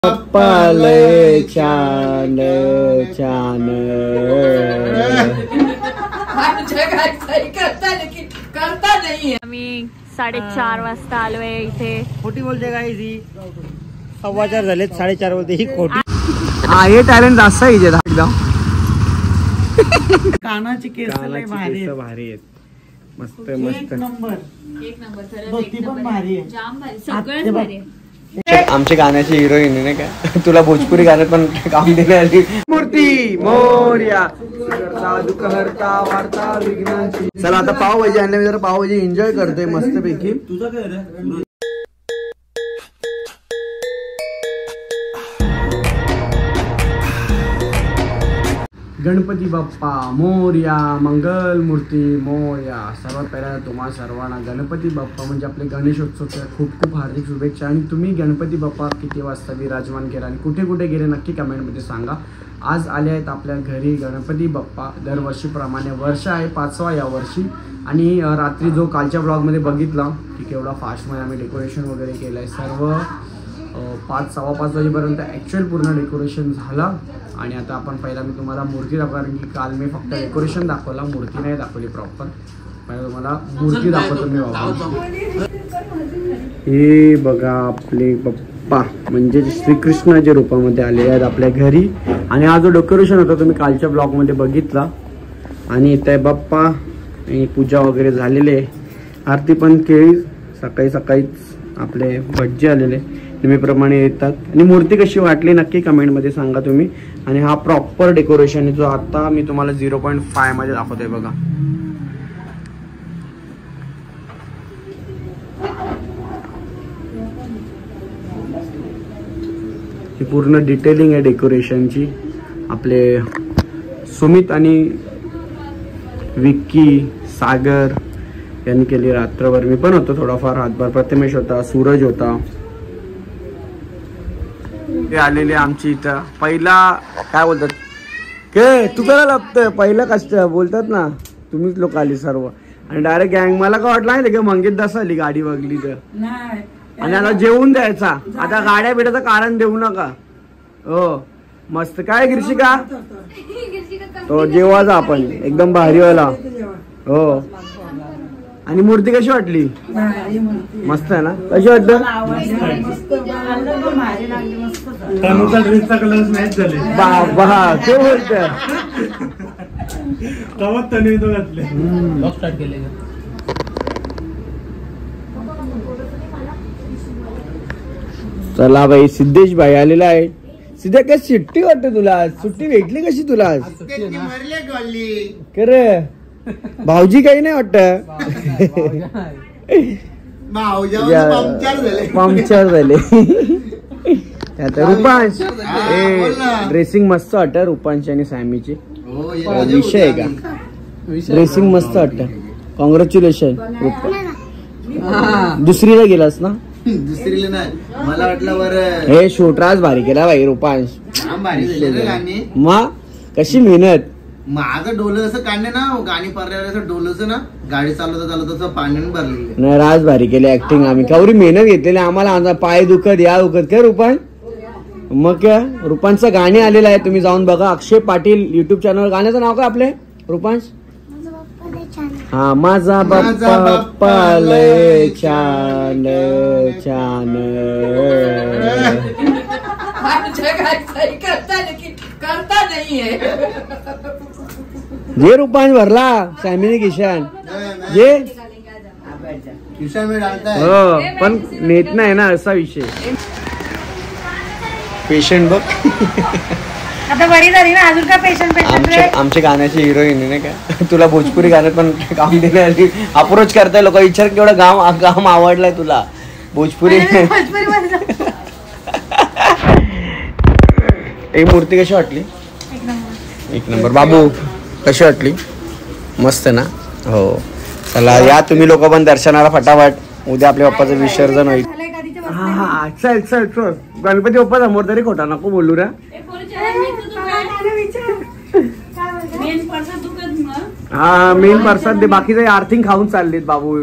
पप्पाले छान छान करता नाही। आम्ही 4:30 वाजता आलोय इथे। खोटी बोलते काय ही 4:15 झालेत, 4:30 बोलते ही खोटी। हा हे टॅलेंट जास्त आहे एकदम। कानाची केस भारी आहेत, मस्त मस्त एक नंबर जाम भारी, सगळंच भारी आहे। आमच्या गाण्याची हिरोईन नाही का, तुला भोजपुरी गाण्यात पण काम दिले आली। मूर्ती मोरया दुःख हरता वार्ता विघ्नांची। चला आता पावभाजी आणले, मी जरा पावभाजी एन्जॉय करतोय मस्त पैकी। तुझं काय गणपती बाप्पा मोरया, मंगल मूर्ती मोरया। सर्वात पहिला तुम्हाला सर्वांना गणपती बाप्पा म्हणजे आपले गणेशोत्सवच्या खूप खूप हार्दिक शुभेच्छा। आणि तुम्ही गणपती बाप्पा किती वाजता विराजमान केला आणि कुठे कुठे गेले नक्की कमेंटमध्ये सांगा। आज आले आहेत आपल्या घरी गणपती बाप्पा, दरवर्षीप्रमाणे वर्ष आहे 5वा या वर्षी। आणि रात्री जो कालच्या ब्लॉगमध्ये बघितला की केवढा फास्टमध्ये आम्ही डेकोरेशन वगैरे केलं आहे, सर्व 5-5:15 वाजेपर्यंत ॲक्च्युअल पूर्ण डेकोरेशन झालं। आणि आता आपण पहिला मी तुम्हाला मूर्ती दाखवणार, कारण की काल मी फक्त डेकोरेशन दाखवला, मूर्ती नाही दाखवली प्रॉपर। पहिला तुम्हाला मूर्ती दाखवतो मी बाबा। हे बघा आपले बाप्पा म्हणजे श्रीकृष्णाच्या रूपामध्ये आले आहेत आपल्या घरी। आणि हा जो डेकोरेशन होता तुम्ही कालच्या ब्लॉगमध्ये बघितला। आणि इथे बाप्पा आणि पूजा वगैरे झालेली आहे, आरती पण केली। सकाळी सकाळीच आपले भटजी आलेले नेहमीप्रमाणे येतात। आणि मूर्ती कशी वाटली नक्की कमेंटमध्ये सांगा तुम्ही। आणि हा प्रॉपर डेकोरेशन आहे जो आता मी तुम्हाला 0.5 मध्ये दाखवतोय बघा। ही पूर्ण डिटेलिंग आहे डेकोरेशनची। आपले सुमित आणि विक्की सागर यांनी केली रात्रभर, मी पण होतो थोडाफार हातभार। प्रथमेश होता, सूरज होता, ते आलेले आमची इथं। पहिला काय बोलतात के तू करा लागतं, पहिला कष्ट बोलतात ना, तुम्हीच लोक आली सर्व। आणि डायरेक्ट गँग, मला काय वाटलं नाही का मंगेत दास आली गाडी बघली तर। आणि आता जेवून द्यायचा, आता गाड्या बिड्याचं कारण देऊ नका हो। मस्त काय गिर्शिका तो जेवायचा आपण एकदम भारीवाला हो। आणि मूर्ती कशी वाटली? मस्त आहे ना, कशी वाटत? बाबा ते बोलत चला बाई, सिद्धेश भाई आलेला आहे। सिद्धे काय सुट्टी वाटत तुला? सुट्टी भेटली कशी तुला आज? खरं भाऊजी काही नाही वाटत? पंक्चर झाले आता। रुपांश ड्रेसिंग मस्त वाटत, रुपांश आणि सॅमीची विषय आहे का? ड्रेसिंग मस्त वाटत, कॉंग्रॅच्युलेशन रुपांश। दुसरीला गेलास ना? दुसरीला नाही, मला वाटलं बरं हे शूटराज भारी केला भाई रुपांश। मग कशी मेहनत, माझं डोलं असं काढणे ना, गाणी पारल्यावर असं डोलंच ना, गाडी चालवता पाण्याने भरलेली नाही। राज भारी केली ऍक्टिंग, आम्ही कवरी मेहनत घेतलेली। आम्हाला पाय दुखत या दुखत काय रुपांश? मग काय रुपांचं गाणे आलेलं आहे, तुम्ही जाऊन बघा। अक्षय पाटील युट्यूब चॅनल, गाण्याचं नाव काय आपले रुपांश? हा माझा बाप्पा लय छान छान। करता नाहीये जे रुपांश भरला सॅमीने किशन जे किशन में डालता है हो, पण नेत नाही ना असा विषय। पेशंट बघ आता बरी झाली ना, अजून का पेशंट? आमच्या गाण्याची हिरोईन नाही का, तुला भोजपुरी गाण्यात पण काम दिले आली। अप्रोच करताय लोक, विचार केवढा गाम आवडलाय तुला भोजपुरी। एक मूर्ती कशी वाटली? एक नंबर। बाबू कशी वाटली? मस्त ना हो। चला या तुम्ही लोक पण दर्शनाला फटाफट, उद्या आपल्या बाप्पाचं विसर्जन होईल। हा चल चल चल, गणपती बाप्पा समोर तरी खोटा नको बोलू रे। हा मेन प्रसाद दे, बाकीचे आर्थिंग खाऊन चाललेत बाबू।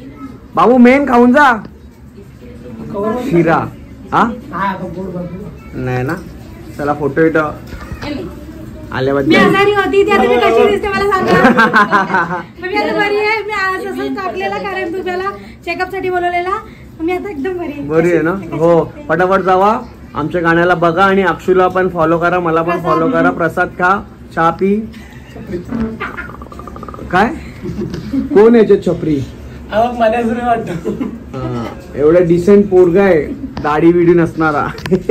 बाबू मेन खाऊन जा शिरा। हा नाही ना. चला फोटो इथं मी आल्याबद्दल. आजारी होती ती आता मी कशी दिसते मला सांगा. मी आता बरी आहे. मी आज असं टाकलेला कारण तुम्हाला चेकअप साठी बोलवलेला. मी आता एकदम बरी आहे. बरी आहे ना. हो पटापट जावा आमच्या गाण्याला बघा आणि अक्षूला पण फॉलो करा, मला पण फॉलो करा. प्रसाद खा, चहा पी. काय कोण याच्यात छपरी? एवढं डिसेंट पोरगा आहे, दाढी बिडी नसणारा.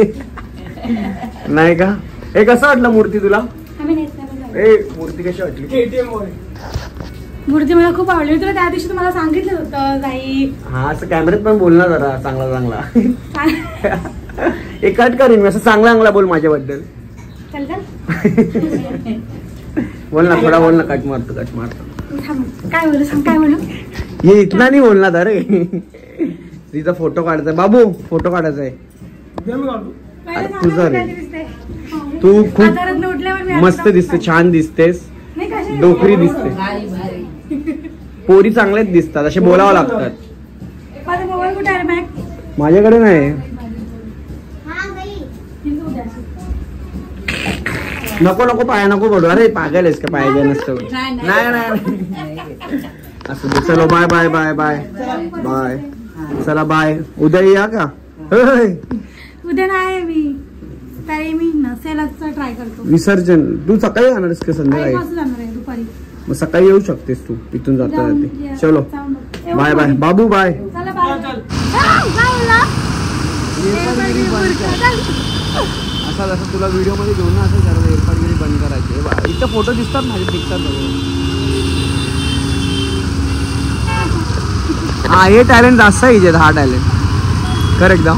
नाही का? हे कसं वाटलं मूर्ती तुला? ए मूर्ती कशी वाटली? मूर्ती मला खूप आवडली. तुला त्या दिवशी तुम्हाला सांगितलं होतं काही. हा असं कॅमेऱ्यात पण बोल ना जरा चांगला चांगला. एक कट करीन मी असं चांगला चांगला बोल माझ्याबद्दल. चल चल बोल ना थोडा बोल ना. कट मारतो कट मारतो. काय बोलू सांग काय बोलू. ये इतना नाही बोलणार अरे. तिचा फोटो काढायचा बाबू, फोटो काढायचा आहे तुझा रे. तू खूप मस्त दिसते, छान दिसतेस, डोकरी दिसते. पोरी चांगल्याच दिसतात, असे बोलावं लागतात. माझा मोबाईल कुठे आहे मॅक? माझ्याकडे नाही. नको नको पाया नको पडू. अरे पागल आहेस का? पाहिजे नसतं. नाही नाही असं दे. चलो bye bye bye bye bye. चला बाय. उद्या या का? उद्या नाही मी काही मी नसेलच ट्राय करतो. विसर्जन तू सकाळी जाणारस का संध्याकाळी? जाणार आहे दुपारी. मग सकाळी येऊ शकतेस तू इथून जाता जाते. चलो बाय बाय बाबू बाय. चला बाय. असा जसं तुला व्हिडिओ मध्ये घेऊन ना असं सर्व एअरपाटगिरी बंद करायचे. इथं फोटो दिसतात माझे दिसतात. हा हे टॅलेंट जास्त आहे हिच्यात. हा टॅलेंट कर एकदम.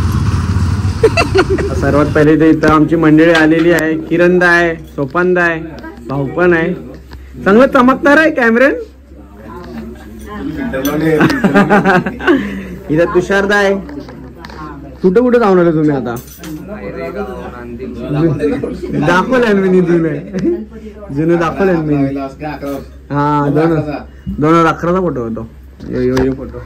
सर्वात पहिले ते इथं आमची मंडळी आलेली आहे. किरणदा आहे, सोपानदा आहे, भाऊ पण आहे. चांगलं चमकणार आहे कॅमेऱ्यान. इथं तुषारदा आहे. कुठं कुठं जाऊन आले तुम्ही आता? दाखवलं मी जुनं दाखवलं मी. हा 2011चा फोटो होतो. फोटो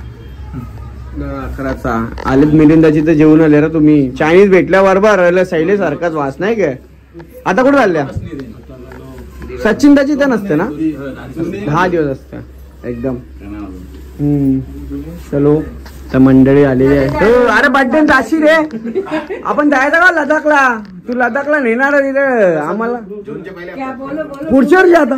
2011चा. आलेत मिलिंदाची तर जेवून आले ना तुम्ही. चायनीज भेटल्याबरोबर शैली सारखाच वास नाही काय? आता कुठे चालल्या? सचिनदाची तर नसते ना? 10 दिवस असते एकदम. चलो तर मंडळी आलेली आहे. अरे बर्थडे जाशी रे. आपण जायचं का लडाखला? तू लडाखला नेणार तिथे आम्हाला पुढच्या वर्षी आता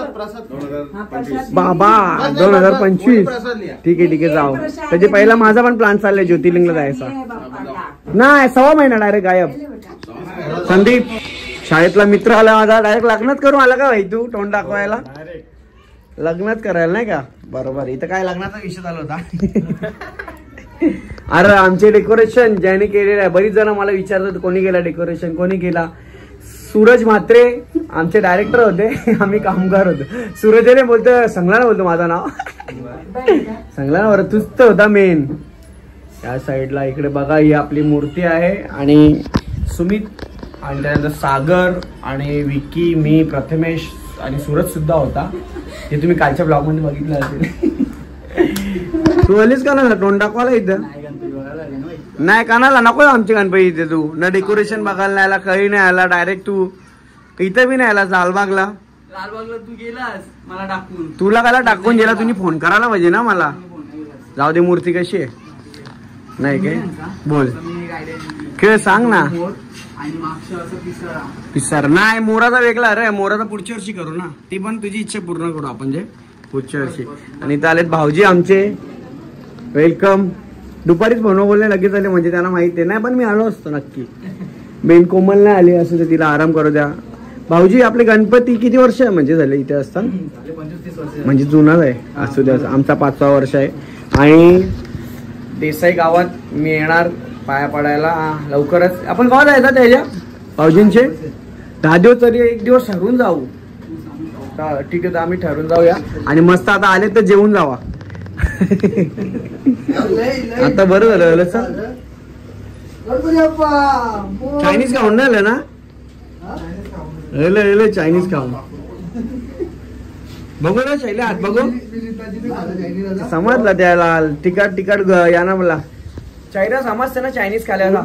बाबा 2025. ठीक आहे जाऊ. त्याचे पहिला माझा पण प्लॅन चाललाय ज्योतिर्लिंगला जायचा. नाही 6 महिना डायरेक्ट गायब. संदीप शाळेतला मित्र आला माझा. डायरेक्ट लग्नच करू आला का भाई तू? तोंड दाखवायला लग्नच करायला नाही का? बरोबर. इथं काय लग्नाचा विषय चालू होता. अरे आमचे डेकोरेशन ज्याने केलेलं आहे. बरीच जण मला विचारतात कोणी केला डेकोरेशन, कोणी केला? सूरज म्हात्रे आमचे डायरेक्टर होते, आम्ही कामगार होतो. सूरजने बोलतो संगलाना बोलतो माझं नाव. संगलाना बरं तूच तर होता मेन. या साईडला इकडे बघा ही आपली मूर्ती आहे. आणि सुमित आणि त्यानंतर सागर आणि विकी, मी, प्रथमेश आणि सूरज सुद्धा होता. हे तुम्ही कालच्या ब्लॉग मध्ये बघितलं असेल. तू आलीस का ना तोंड दाखवायला इथं? नाही कानाला नको आमची गणपती इथे. तू ना डेकोरेशन बघायला नाही आला, काही नाही आला. डायरेक्ट तू इथं बी नाही आला. लालबागला तू गेलास मला टाकून. तुला काला टाकून गेला? तुम्ही फोन करायला पाहिजे ना मला. जाऊ दे. मूर्ती कशी आहे? नाही काय बोल खेळ सांग ना. पिसार नाही. मोराचा वेगळा रे. मोराचा पुढच्या वर्षी करू ना. ती पण तुझी इच्छा पूर्ण करू आपण जे पुढच्या वर्षी. आणि इथं आलेत भाऊजी आमचे. वेलकम. दुपारीच फोन बोलले लगेच आले म्हणजे त्यांना माहिती आहे. नाही पण मी आलो असतो नक्की. बेन कोमल नाही आली असं तर तिला आराम करू द्या. भाऊजी आपले गणपती किती वर्ष आहे म्हणजे झाले इथे असतात? म्हणजे जुनाच आहे. असू द्या. आमचा 5वा वर्ष आहे. आणि देसाई गावात मी येणार पाया पडायला लवकरच. आपण गावात जायचं त्याच्या भाऊजींचे 10 दिवस तरी 1 दिवस ठरवून जाऊ. ठीक आहे आम्ही ठरवून जाऊया. आणि मस्त आता आले तर जेवून जावा. आता बरं झालं सर. चायनीज खाऊन नाही आलं ना? चायनीज खाऊन बघू ना शैल्या हात बघू. समजलं त्याला. तिकट या ना मला. चायना समजते ना चायनीज खाल्याला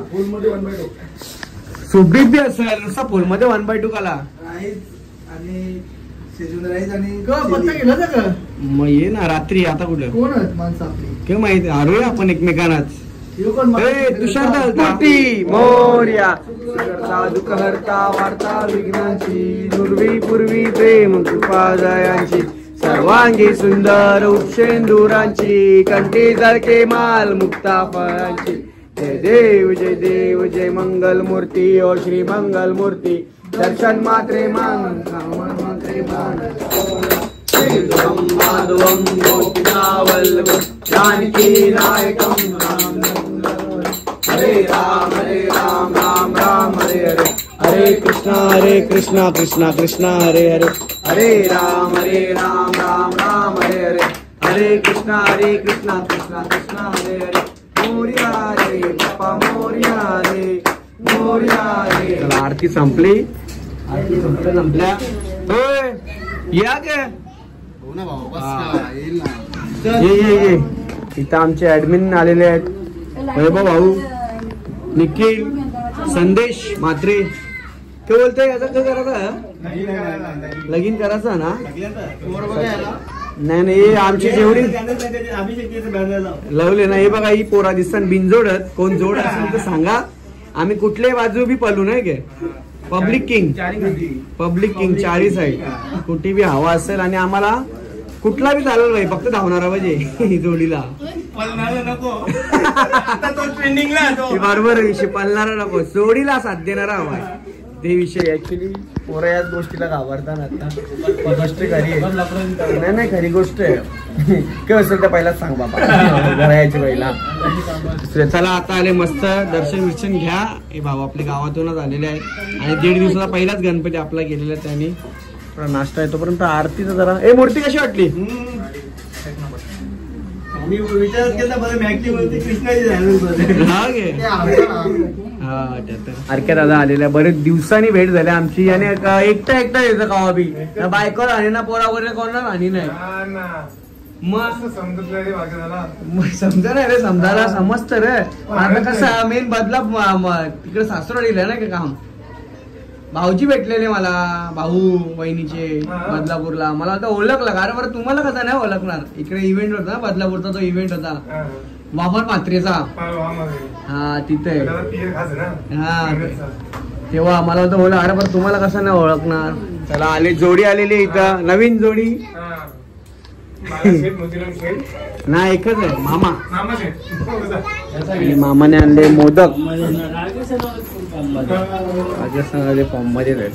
सुबीत बी असेल नुसता फुलमध्ये 1/2 खाला आणि शेजून राईस आणि पत्ता गेला का मग ये ना रात्री आता कुठं कोण आहेत माणसं आपली काय माहिती हरवूया आपण एकमेकांनाच हे कोण तुषार मूर्ती मोर्या दुःख हरता वार्ता विघ्नाची दुर्वी पूर्वी प्रेम कृपा जयांची सर्वांगी सुंदर उपशेंदुरांची कंठी जळके माल मुक्ता फळांची जय देव जय मंगल मूर्ती ओ श्री मंगल मूर्ती दर्शन मात्रे मान मात्रे मान माधवम गोपिकावल्लभम जानकी नायकम राम हरे राम राम राम हरे हरे हरे कृष्णा कृष्णा कृष्णा हरे हरे हरे राम राम राम हरे हरे हरे कृष्णा कृष्णा कृष्णा हरे हरे मोरया रे बाप्पा मोरया रे चला आरती संपली संपल्या होय या काय हो ना भाऊ बस का येईल ना ये इथं आमचे ऍडमिन आलेले आहेत वैभव भाऊ निखिल संदेश म्हात्रे काय बोलतोय याचा काय करायचा लगीन करायचा ना नाही आमची जेवढी लवले ना हे बघा ही पोरा दिसतात बिनजोडत कोण जोड असेल तर सांगा आम्ही कुठल्याही बाजू बी पळू नाही गे पब्लिक किंग चारी साईड कुठे बी हवा असेल आणि आम्हाला कुठला बी चालेल भाई फक्त धावणारा पाहिजे जोडीला बरोबर विषय पळणारा नको जोडीला साथ देणारा हवा ते विषय ऍक्च्युली पोरं याच गोष्टीला घाबरतात आता ही गोष्ट खरी आहे नाही खरी गोष्ट आहे काय असेल तर पहिलाच सांग बाबा घरायची पहिला चला आता आले मस्त दर्शन घ्या हे भाऊ आपल्या गावातूनच आलेले आहेत आणि 1.5 दिवसाचा पहिलाच गणपती आपला गेलेला आहे त्यांनी थोडा नाश्ता आहे तोपर्यंत आरतीचा जरा मूर्ती कशी वाटली अरक्या दादा आलेल्या बरेच दिवसांनी भेट झाल्या आमची आणि एकटा यायचं कावा बी बायकोला आणि ना पोरा वगैरे कोणाला आणि नाही मग समजा नाही रे समजायला समजत रे आता कसं मेन बदला तिकडे सासरवाडीला ना का काम भाऊजी भेटलेले मला भाऊ वहिनीचे बदलापूरला मला आता ओळखलं कारण बरं तुम्हाला कसा नाही ओळखणार इकडे इव्हेंट होता ना बदलापूरचा तो इव्हेंट होता वामन म्हात्रेचा हा तिथे हा तेव्हा मला होतं बोला अरे बरं तुम्हाला कसं नाही ओळखणार चला आले जोडी आलेली इथं नवीन जोडी नाही एकच आहे मामा मामाने आणले मोदक फॉर्म मध्ये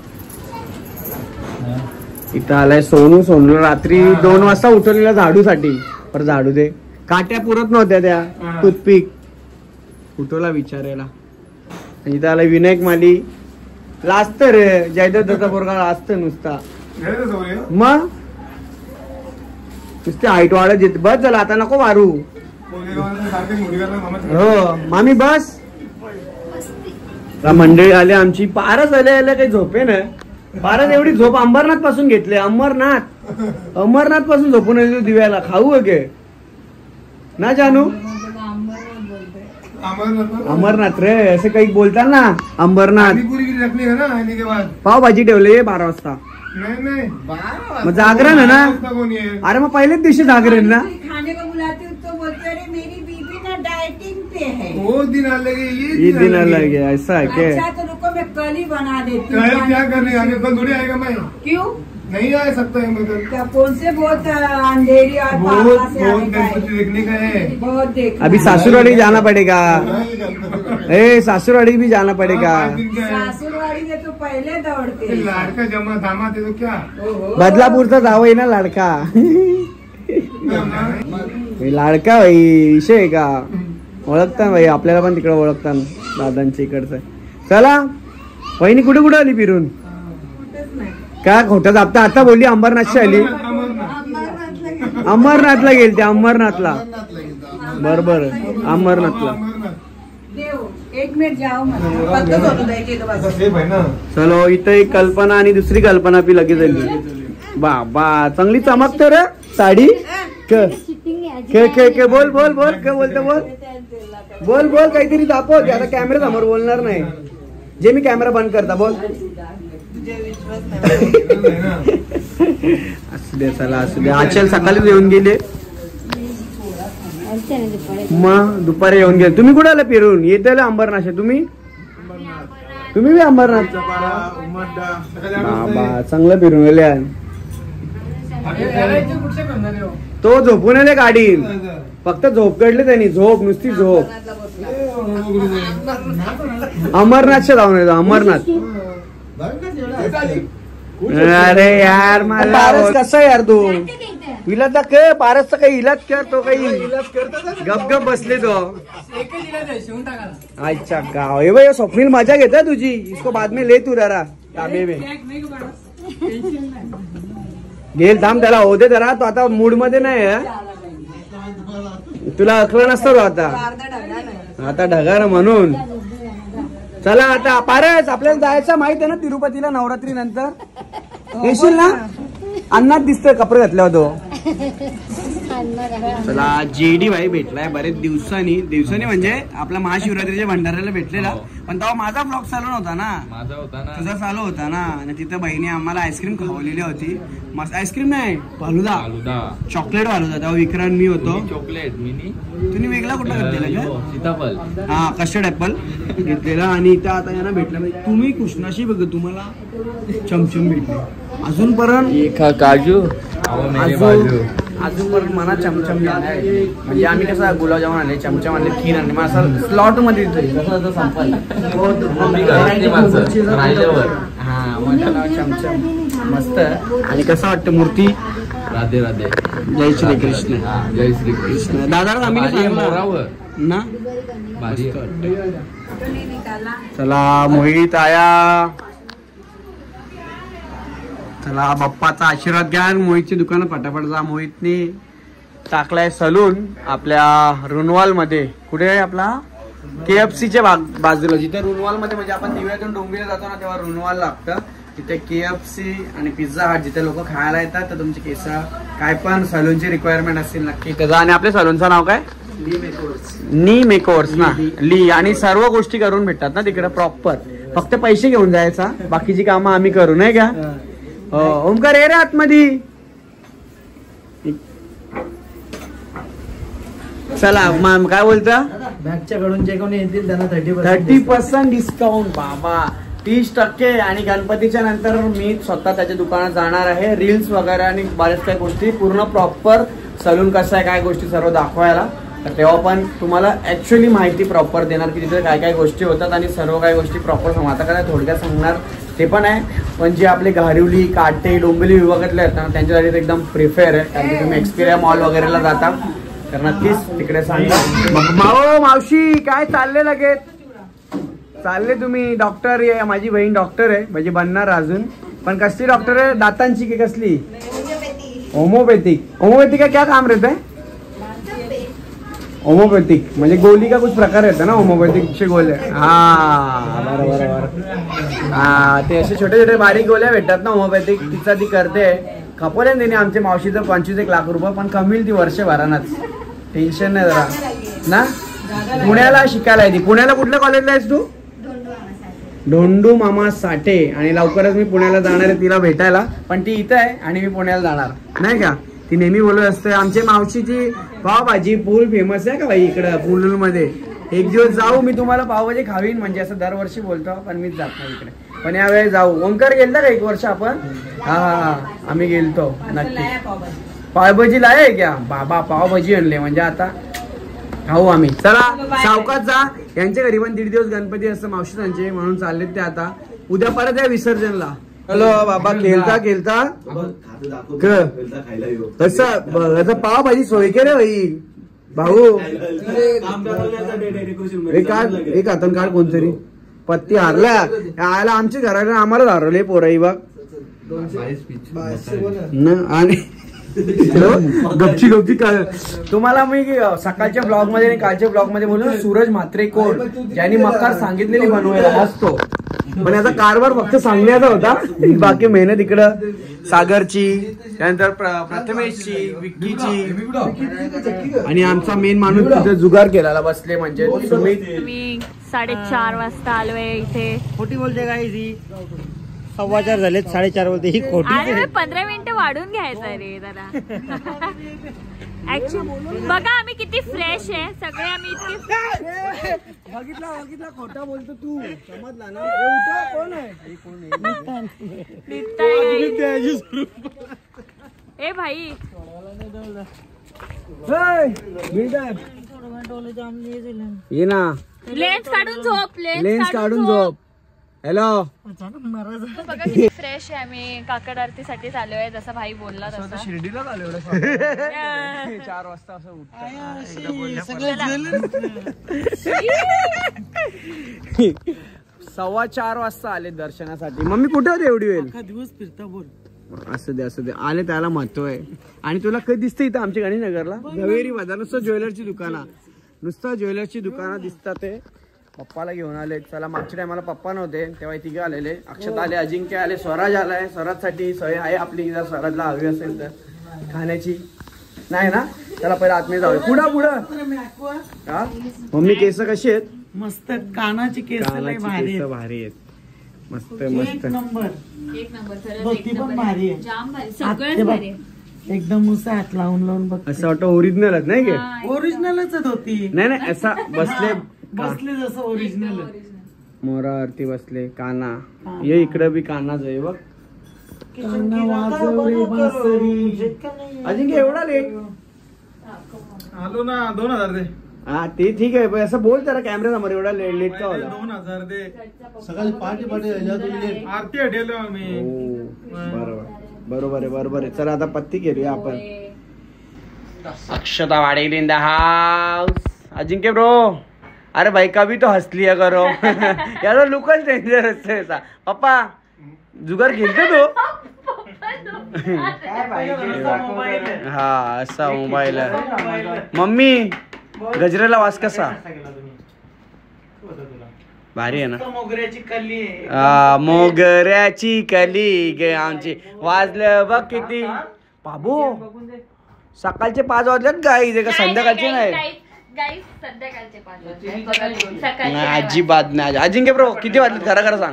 इथं आलाय सोनू रात्री 2 वाजता उठवलेला झाडूसाठी पर झाडू दे काट्या पुरत नव्हत्या त्या टूथपिक उठवला विचारायला इथं आलाय विनायक माली लाजत रे जयदेव दत्ता पोरगा लाजत नुसता मग नुसते हाईट वाढत येत बस झालं आता नको मारू हो मामी बस मंडळी आले आमची पारच आले काही झोपे ना पारच एवढी झोप अंबरनाथ पासून घेतले अंबरनाथ पासून झोपून आले दिव्याला खाऊ वगैरे ना जानू अमरनाथ रे असं काही बोलतात ना अंबरनाथ पावभाजी ठेवले 12 वाजता मग जागरण है ना अरे मग पहिलेच दिवशी जागरण ना खाने को बुलाती हूँ तो बोलते अरे मेरी बीबी ना डाइटिंग पे है वो दिन अलग है ये दिन अलग है ऐसा है क्या अच्छा तो रुको मैं कल ही बना देती हूँ क्या करने कल थोड़ी आएगा मैं क्यों नहीं आ सकता है मगर क्या कौन से बहुत अंधेरी और पापा से आने का है देखने का है बहुत देख अभी सासुरवाड़ी जाना पड़ेगा ए सासुरवाड़ी भी जाना पड़ेगा सासुरवाड़ी से तो पहले दौड़ते लाड़का जमा दामाद है तो क्या बदलापूरचा जावई ना लाडका लाडका भाई विषय आहे का ओळखता भाई आपल्याला पण तिकडे ओळखता दादांच्या इकडचं चला वहिनी कुठे कुठे आली फिरून काय खोटं आता आता बोलली अंबरनाथची आली अमरनाथला गेलते अमरनाथला बरोबर अमरनाथला 1 मिनिट जाओ चलो इथं एक कल्पना आणि दुसरी कल्पना बी लगेच आली बाबा चांगली चमकत रे साडी के बोल बोल बोल काय बोलतो बोल बोल बोल काहीतरी दाखव की आता कॅमेरा समोर बोलणार नाही. जे मी कॅमेरा बंद करता बोल. असू दे चला असू दे. आजच्या सकाळीच येऊन गेले मग दुपारी येऊन गेले. तुम्ही कुठे आला फिरून येते अंबरनाथ. तुम्ही बी अंबरनाथ बाबा चांगलं फिरून गेले. तो झोपून आले गाडीत फक्त झोप काढले त्यांनी. झोप नुसती झोप. अमरनाथच्या जाऊन येतो अमरनाथ. अरे यार मला कसं यार तू इलाज काय पारसचा काही इलाज करतो काही गप गप बसले तो. अच्छा गाव हे भाई स्वप्नील मजा घेता तुझी. इसको बाद में ले तू जरा ताबे में गेल थांब त्याला होते जरा. तो आता मूड मध्ये नाही तुला अकलं नसतो आता ढगार म्हणून. चला आता पारस आपल्याला जायचं माहित आहे ना तिरुपतीला नवरात्री नंतर. येशील ना. अन्नात दिसतोय कपडे घातले तो. चला जेडी भाई भेटलाय बरेच दिवसांनी म्हणजे आपला महाशिवरात्रीच्या भंडाऱ्याला भेटलेला. पण तेव्हा माझा ब्लॉग चालू नव्हता ना. माझा होता ना तुझा चालू होता ना. आणि तिथं बहिणी आम्हाला आईस्क्रीम खावलेली होती. मस्त आईस्क्रीम नाही फालुदा चॉकलेट फालुदा. तेव्हा विक्रांत मी होतो. चॉकलेट तुम्ही वेगळा कुठला घेतलेला का. सीताफळ हा कस्टर्ड ऍपल घेतलेला. आणि इथं आता यांना भेटला तुम्ही कृष्णाशी बघ तुम्हाला चमचम भेटले. अजूनपर्यंत काजू अजूनपर्यंत मला चमचम म्हणजे आम्ही कसं गुलाबजामुन आणले चमचम आणले खीर आणले मग असं स्लॉट मध्ये चमचम मस्त. आणि कसं वाटतं मूर्ती. राधे राधे जय श्री कृष्ण जय श्री कृष्ण. दादा आम्ही ना चला मोहित आया. चला बाप्पाचा आशीर्वाद घ्या. मोहितची दुकान फटाफट जा. मोहितने टाकलाय सलून आपल्या रुनवाल मध्ये. कुठे आहे आपला KFC च्या बाजूला. जिथे रुनवाल मध्ये म्हणजे आपण दिव्यातून डोंबिवलीला जातो ना तेव्हा रुनवाल लागतं. तिथे KFC आणि पिझ्झा हट जिथे लोक खायला येतात. तर तुमचे केस काय पण सलूनची रिक्वायरमेंट असतील नक्की त्याचा. आणि आपल्या सलूनचं नाव काय नी मेकओव्हर्स ना. ली आणि सर्व गोष्टी करून भेटतात ना तिकडे प्रॉपर. फक्त पैसे घेऊन जायचा बाकीची कामं आम्ही करू नाही का. ओमकार ये रे आतमध्ये. चला काय बोलता. बॅगच्याकडून जे कोणी येतील त्यांना 30% डिस्काउंट बाबा 30%. आणि गणपतीच्या नंतर मी स्वतः त्याच्या दुकानात जाणार आहे. रील्स वगैरे आणि बऱ्याच काही गोष्टी पूर्ण प्रॉपर सलून कसं आहे काय गोष्टी सर्व दाखवायला. तर तेव्हा पण तुम्हाला ऍक्च्युअली माहिती प्रॉपर देणार की तिथे काय काय गोष्टी होतात आणि सर्व काही गोष्टी प्रॉपर आता काय थोडक्यात सांगणार ते पण आहे. पण जे आपले घारिवली काटे डोंबिवली विभागातले आहेत ना त्यांच्यासाठी एकदम प्रिफेअर आहे. कारण की तुम्ही एक्सपिरिया मॉल वगैरेला जाता तर नक्कीच तिकडे सांगा. मावशी काय चालले लगेच चालले तुम्ही. डॉक्टर आहे माझी बहीण डॉक्टर आहे म्हणजे बनणार अजून. पण कसली डॉक्टर आहे दातांची की कसली. होमोपॅथिक. होमोपॅथिक का क्या काम रहता है. होमोपॅथिक म्हणजे गोली का कुछ प्रकार येतात ना होमोपॅथिकचे गोले. हा बरोबर हा ते असे छोटे छोटे बारीक गोळ्या भेटतात ना होमोपॅथिक. तिचा ती करते खपवले तिने आमच्या मावशीचं 25 लाख रुपये. पण कमील ती वर्षभरानच. टेन्शन नाही जरा ना. पुण्याला शिकायला आहे ती. पुण्याला कुठल्या कॉलेजला आहेस तू. धोंडू मामा साठे. आणि लवकरच मी पुण्याला जाणार आहे तिला भेटायला. पण ती इथं आहे आणि मी पुण्याला जाणार नाही का. ती नेहमी बोलत असते. आमच्या मावशीची पावभाजी फुल फेमस आहे का भाई इकडं पुलूल मध्ये. एक दिवस जाऊ मी तुम्हाला पावभाजी खावीन म्हणजे असं दरवर्षी बोलतो पण मीच जात नाही इकडे. पण यावेळी जाऊ. ओंकार गेलता का एक वर्ष आपण. हा आम्ही गेलतो नक्की. पावभाजीला आहे क्या बाबा. पावभाजी आणले म्हणजे आता खाऊ आम्ही. चला सावकाश जा. यांच्या घरी पण 1.5 दिवस गणपती असतं मावशीचे म्हणून चालले ते. आता उद्या परत आहे विसर्जनला. हॅलो बाबा केलता कसं पावभाजी सोय केले भाई भाऊ. एक हातून काढ कोणतरी. पत्ती हारल्या आयला आमच्या घराला आम्हाला हारवले पोराई बघ. आणि गपची तुम्हाला मी सकाळच्या ब्लॉग मध्ये आणि कालच्या ब्लॉग मध्ये बोललो सूरज म्हात्रे कोण ज्यांनी मकार सांगितलेली बनवायला असतो पण याचा कारभार फक्त सांगण्याचा होता, बाकी मेहनत इकडं सागरची, त्यानंतर प्रथमेशची, विक्कीची आणि आमचा मेन माणूस तिथे जुगार केला बसले म्हणजे सुमित. मी 4:30 वाजता आलोय इथे. खोटी बोलते काय ही 4:15 झालेत, 4:30 बोलते ही खोटी. अरे 15 मिनिटं वाढून घ्यायचं रे जरा. ऍक्च्युली बघा आम्ही किती फ्रेश आहे सगळे, आम्ही इतके बघितला खोटा बोलतो तू, समजला ना. कोण आहे? ए भाई ये ना, लेन्स काढून झोप, लेन्स काढून झोप. हॅलो, बघा किती फ्रेश आहे. आम्ही काकड आरतीसाठी आलोय, जसा भाई बोलला तसा. शिर्डीला आलो एवढं 4 वाजता असं उठतं. 4:15 वाजता आले दर्शनासाठी. मम्मी कुठे होते एवढी वेळ? दिवस फिरता बोल. असं दे आले, त्याला महत्व आहे. आणि तुला कधी दिसतं इथं आमच्या गांधीनगरला झवेरी बाजार, नुसतं ज्वेलरची दुकानं, दिसतात. ते पप्पाला घेऊन आले. चला मागच्या टायमाला पप्पा नव्हते तेव्हा तिघे आलेले. अक्षत आले, अजिंक्य आले, स्वराज आलाय. स्वराजसाठी सोय आहे आपली, जर स्वराजला हवी असेल तर खाण्याची. नाही ना, त्याला पहिला आतमध्ये जाऊया. पुढं हा मम्मी केस कशी आहेत? मस्त कानाची केस भारी आहेत. मस्त मस्त नंबर एक नंबर धोती पण भारी आहे, जाम भारी, सगळंच भारी. एकदम नुसतं हात लावून बघ. असं वाटतं ओरिजिनलच नाही गे? ओरिजिनलच धोती. नाही असा बसले जसं ओरिजिनल. मोरा आरती बसले. काना ये इकडं बी कानाच आहे बघ. अजिंक्य एवढा लेट आलो ना 2000 दे. हा ते ठीक आहे, पण असं बोल जरा कॅमेरा समोर, एवढा लेट का होला? 2000 दे. सकाळी पार्टी आरती हटेलो आम्ही. बरोबर आहे. चला आता पत्ती केलूया आपण. Akshata Wadel in the house. Ajinkya bro, अरे भाई कभी तो हंस लिया करो. याचा लुकच डेंजरस आहे. पप्पा जुगार खेळते तो. हा असा मोबाईल आहे. मम्मी गजरेला वास कसा? भारी आहे ना. मोगऱ्याची कली मोगऱ्याची कली गे आमची. वाजलं बघ किती बाबू. सकाळचे 5 वाजलेत गाई, का संध्याकाळचे नाही? नाही अजिबात नाही. अजिंक्य ब्रो किती वाजलेत खरं सांग?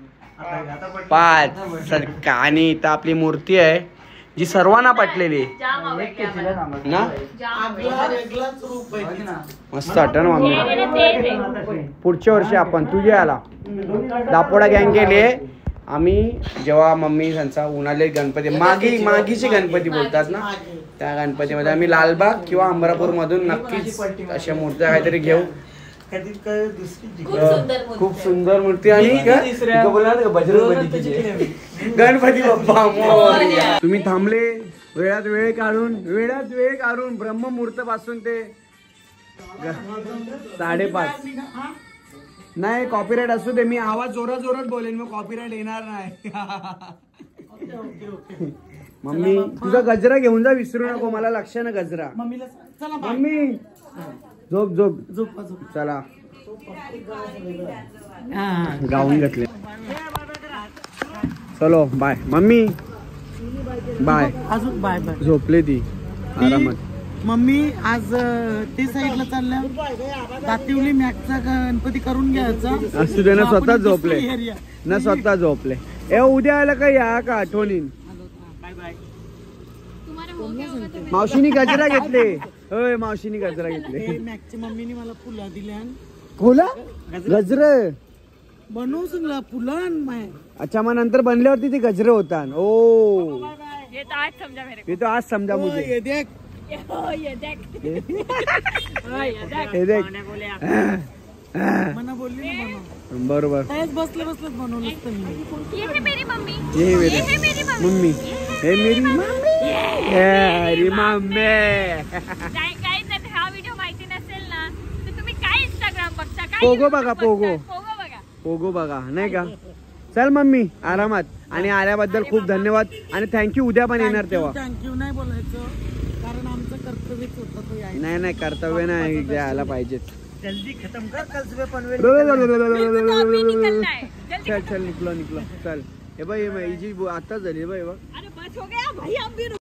5. आणि इथं आपली मूर्ती आहे जी सर्वांना पटलेली ना. मस्त वाटतं ना मम्मी. पुढच्या वर्षी आपण तुझे आला दापोडा गँग गेले आम्ही, जेव्हा मम्मी त्यांचा उन्हाळे गणपती मागीचे गणपती बोलतात ना, त्या गणपतीमध्ये आम्ही लालबाग किंवा अमरापूर मधून नक्कीच अशा मूर्त्या काहीतरी घेऊ. खूप सुंदर मूर्ती. आणि गणपती बाप्पा मोरया. तुम्ही थांबले वेळात वेळ काढून ब्रह्ममुहूर्त पासून ते 5:30. नाही कॉपीराईट असू दे, मी आवाज जोरात बोलेन, मग कॉपीराईट येणार नाही. मम्मी तुझा गजरा घेऊन जा, विसरू नको. मला लक्ष ना गजरा. मम्मी झोप चला. गाऊन घेतले. चलो बाय मम्मी. बाय. अजून बाय. झोपले ती आरामात. मम्मी आज ते साईडला चालल्या, दातिवली मॅकचा गणपती करून घ्यायचा. असू दे ना, स्वतः झोपले. उद्या आला का या का आठवणीन. मावशीनी गजरा घेतले. होय मावशीनी गजरा घेतले. मॅकची मम्मीने मला फुलं दिल्या. फुला गजर बनवू सांगला फुलं. अच्छा, मग नंतर बनल्यावरती ते गजरे होतात. ओ ये तो आज समजा मेरे ये तो आज समजा मुझे. ये देख मना बोलली ना बनव. बरोबर. बसले बनवलं. ये है मेरी मम्मी. ये मेरी मम्मी. हे मेरी मम्मी. अरे मम्मी. गाईज हा व्हिडिओ माहिती नसेल ना तर तुम्ही काय इंस्टाग्राम बघता, काय पोगो बघा, पोगो बघा नाही का. चल मम्मी आरामात. आणि आल्याबद्दल खूप धन्यवाद आणि थँक्यू. उद्या पण येणार तेव्हा. थँक्यू नाही बोलायचं, कारण आमचं कर्तव्यच होतं तो यायचं. नाही कर्तव्य नाही, द्यायला पाहिजेच. जल्दी खत्म कर कल सुबह पनवेल बिल्कुल तो अभी निकलना है जल्दी चल चल निकलो निकलो चल हे बाई जी आता झाली बाई अरे बस हो गया भाई अब भी